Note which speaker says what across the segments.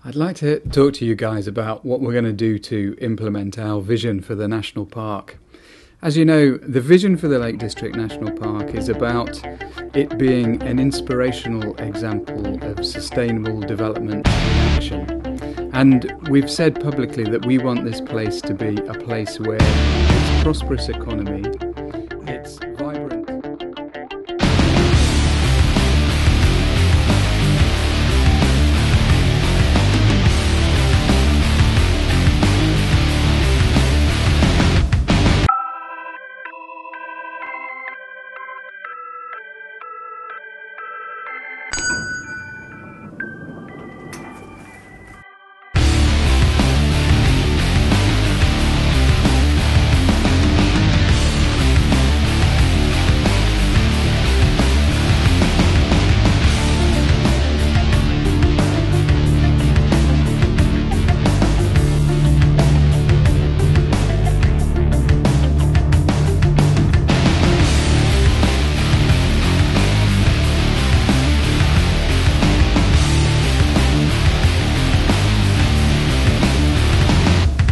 Speaker 1: I'd like to talk to you guys about what we're going to do to implement our vision for the National Park. As you know, the vision for the Lake District National Park is about it being an inspirational example of sustainable development in action. And we've said publicly that we want this place to be a place where it's a prosperous economy, it's vibrant.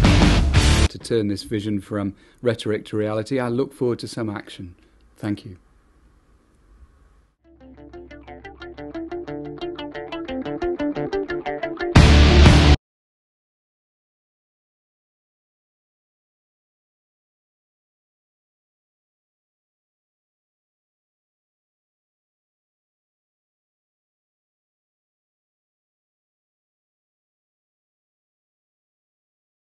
Speaker 1: Turn this vision from rhetoric to reality. I look forward to some action. Thank you.